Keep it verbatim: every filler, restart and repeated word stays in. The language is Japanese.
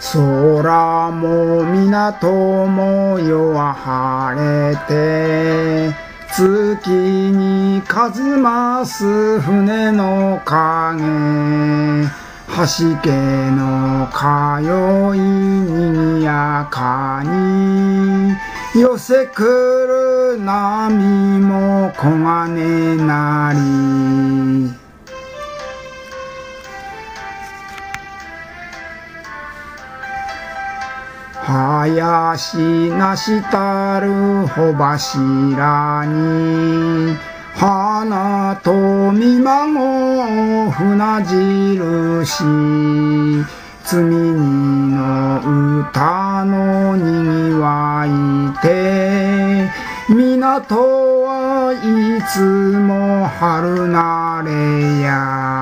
空も港も夜は晴れて、月にかずます船の影、橋家の通いにぎやかに、寄せくる波も黄金なり。林なしたる帆柱に、花と見孫船印、積み荷の歌のにぎわいて、港はいつも春なれや。